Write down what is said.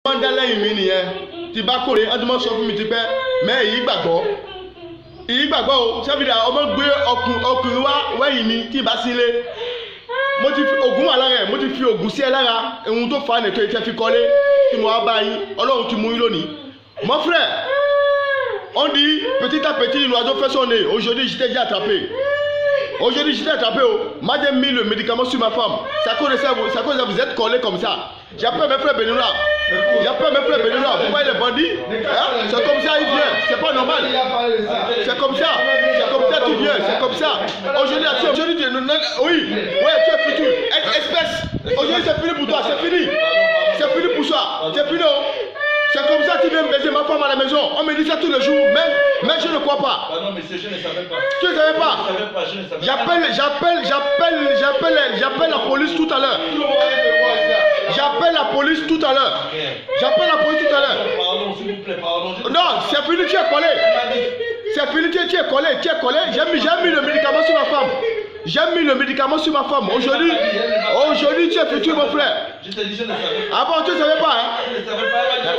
Ti bá kórè ọdún mọ́ sọ fún mi ti pẹ́ mẹ́ èyí gbàgbọ́ o ṣẹ́fìdà ọmọ gbé ọkùnrin wá wẹ́yìn mi tí ìbá sílé mo ti fi ògùn wà lára ẹ̀ mo ti fi ògùn sí ẹ lára ohun tó fa nìkan ìtẹ́ fi kọ́lé tí mo wá bá yín ọlọ́run ti mú yín lónìí mon frère on dit petit à petit l'oiseau fait son nez aujourd'hui j'étais déjà attrapé m'a mis le médicament sur ma femme c'est à cause de ça vous êtes collé comme ça. J'appelle mes frères béninois. Vous voyez les bandits hein? C'est comme ça, ils viennent. C'est pas normal. C'est comme ça tu viens. C'est comme ça. Aujourd'hui, oui, tu es foutu. Espèce. Aujourd'hui, c'est fini pour toi. C'est fini pour toi. C'est fini. C'est comme ça que tu viens me baiser ma femme à la maison. On me dit ça tous les jours, même je ne crois pas. Ah non, monsieur, je ne savais pas. Tu ne savais pas? Je ne savais pas. J'appelle la police tout à l'heure. J'appelle la police tout à l'heure. Pardon, s'il vous plaît, pardon. Non, c'est fini, tu es collé. C'est fini, tu es collé. J'ai mis le médicament sur ma femme. Aujourd'hui, tu es foutu, mon frère. Je te dis, je ne savais pas. Ah bon, tu ne savais pas, hein? Je ne savais pas.